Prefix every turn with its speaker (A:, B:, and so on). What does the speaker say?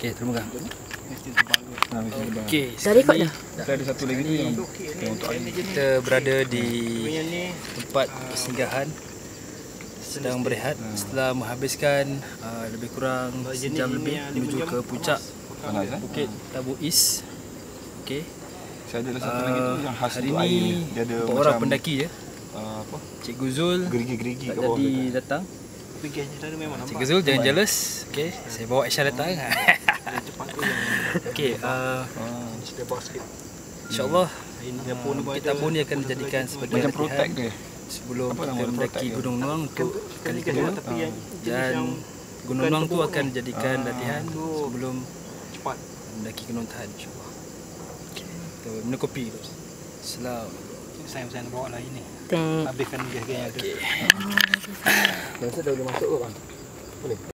A: Okey, terima kasih.
B: Okey,
C: Dah record dah?
D: Kita ada satu lagi tu yang untuk air.
A: Kita berada di tempat persinggahan, sedang berehat setelah menghabiskan lebih kurang sejam lebih menuju ke puncak
D: Panas
A: Bukit Tabu East. Okey.
D: Saya ada satu lagi tu yang khas
A: Hari
D: untuk air.
A: ni
D: Dia ada
A: 4 orang pendaki je.
D: apa?
A: Cikgu Zul
D: Gerigi-gerigi
A: tak
D: kat bawah.
A: jadi datang. Cikgu Zul jangan jealous. Okey, saya bawa Aisyah datang. Okey, insya-Allah kita pun ni akan dijadikan sebagai
D: Macam
A: latihan
D: protect dia.
A: sebelum
D: Apa nama
A: kita
D: dia,
A: mendaki
D: protect
A: Gunung Nuang untuk kali kedua. Dan Gunung Nuang tu akan dijadikan latihan sebelum mendaki Gunung Tahan, insya-Allah. Okey, kita minum kopi dulu.
B: Saya nak bawa lah ini.
C: Thank.
B: Habiskan dia kayaknya.
A: Okey.
D: Rasa dah boleh masuk ke bang? Boleh.